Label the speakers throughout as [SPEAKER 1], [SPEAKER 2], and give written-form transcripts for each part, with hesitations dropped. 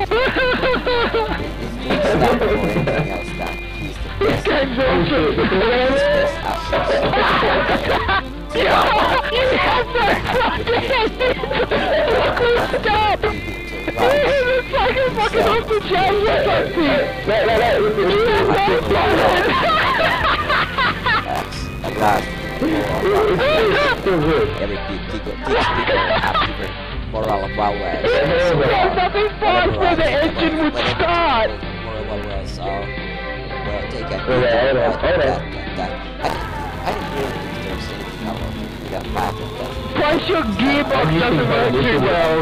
[SPEAKER 1] Stop for anything else that he's the best.
[SPEAKER 2] Game's awesome! You have no stop! It's like a fucking off the chain or something!
[SPEAKER 1] At last, every people after moral value.
[SPEAKER 2] There's nothing fast where the engine would start!
[SPEAKER 1] Moral values are well taken. I don't really think there's anything about that matter.
[SPEAKER 2] Plus your gearbox doesn't work too well.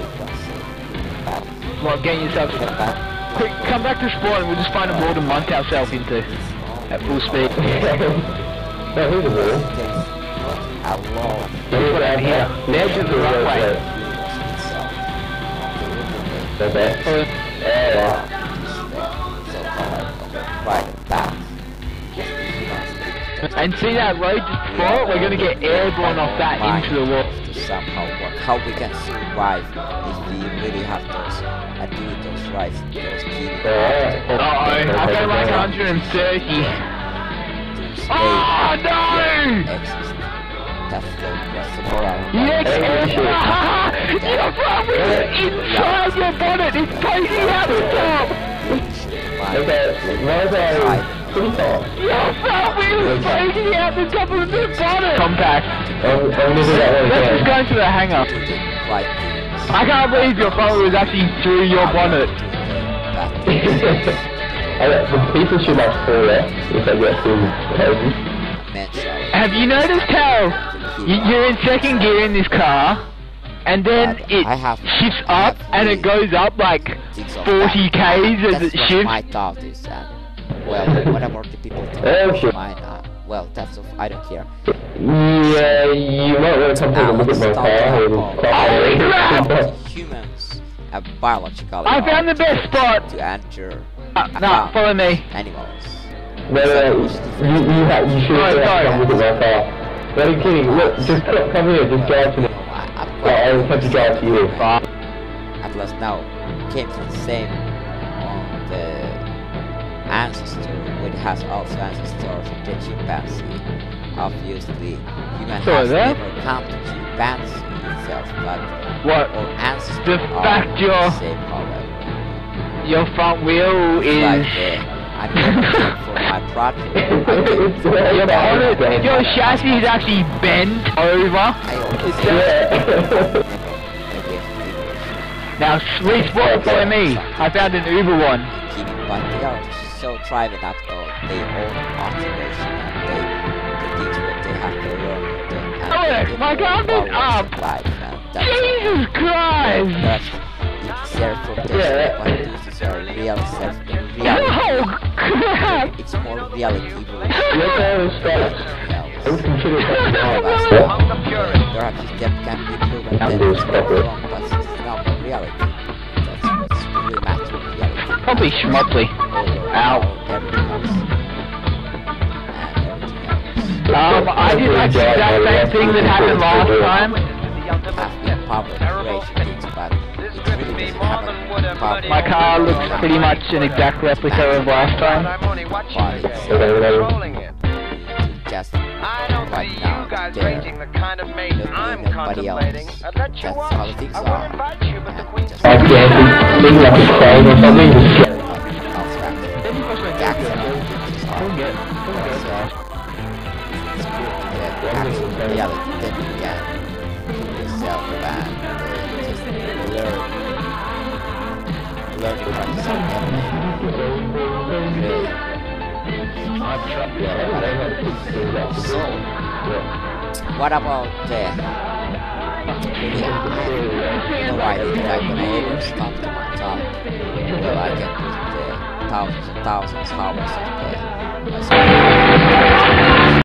[SPEAKER 2] Well, get yourself... Quick, come back to spawn and we'll just find a wall to mount ourselves into. At full speed.
[SPEAKER 3] No, here's a wall.
[SPEAKER 2] Let's put it out here. The edge is the runway.
[SPEAKER 3] Okay.
[SPEAKER 1] And
[SPEAKER 2] see that road just before? We're gonna get airborne off that into the wall.
[SPEAKER 1] To somehow work. How we can survive if we really have those and do those right, those key.
[SPEAKER 2] I got like 130. Oh no!
[SPEAKER 1] That's the moral.
[SPEAKER 2] Yes, your front wheel is inside your bonnet. It's pointing out the top.
[SPEAKER 3] Okay, what about pretty tall?
[SPEAKER 2] Your front wheel is pointing out the top of the bonnet. Compact. Let's just go into the hangar. I can't believe your front wheel is actually through your bonnet.
[SPEAKER 3] The people should like fall off if they get too heavy.
[SPEAKER 2] Have you noticed how you're in second gear in this car, and then it shifts up and it goes up like 40 k's as it shifts?
[SPEAKER 1] My thought is that, well, whatever the people think mine, well, that's I don't care.
[SPEAKER 3] Yeah, you might want to come take a look at my car.
[SPEAKER 1] Humans have biological.
[SPEAKER 2] I found the best spot
[SPEAKER 1] to enter.
[SPEAKER 2] No, follow me.
[SPEAKER 1] Animals.
[SPEAKER 3] No, you should come look at my car. No, I'm kidding. Look, just come here, just drive to me. I'll have to drive to you.
[SPEAKER 1] At last now, came to the same the ancestor, which has also ancestors of the chimpanzee. Obviously, human has never come to chimpanzee itself, but our ancestors are the same, however.
[SPEAKER 2] Your front wheel is...
[SPEAKER 1] I'm looking for my project.
[SPEAKER 2] Your chassis is actually bent over. Now, sweet spot, follow me. I found an Uber one.
[SPEAKER 1] But they are so driving up their own motivation and they teach what they have to learn.
[SPEAKER 2] Look, my car is up. Jesus Christ!
[SPEAKER 1] It's self-protection, but this is a real self-reality.
[SPEAKER 2] Oh crap!
[SPEAKER 1] It's more reality. Perhaps that can be proven that it's wrong, but it's not reality. That's what's really matter reality.
[SPEAKER 2] Probably schmutzly. Ow.
[SPEAKER 1] Everything else.
[SPEAKER 2] I did like the exact same thing that happened last time. My car looks pretty much an exact replica of last time.
[SPEAKER 1] Just
[SPEAKER 4] I don't see you guys raising the kind of mate I'm contemplating. I'd let you watch. I would invite you, but the Queen's...
[SPEAKER 1] So, what about the... no idea that I'm gonna ever stop to my top. Well, I can put the thousands and thousands hours of the...